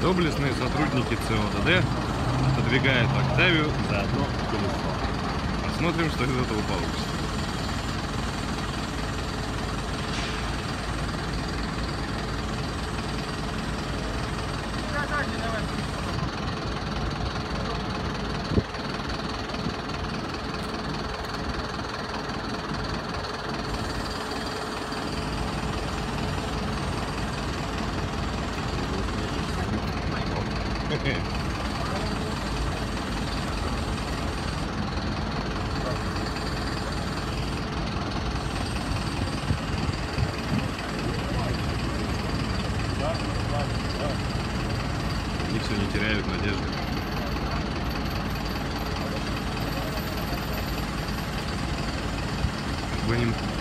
Доблестные сотрудники ЦОДД отодвигают Октавию за одно колесо. Посмотрим, что из этого получится. Они все не теряют надежды. Как бы им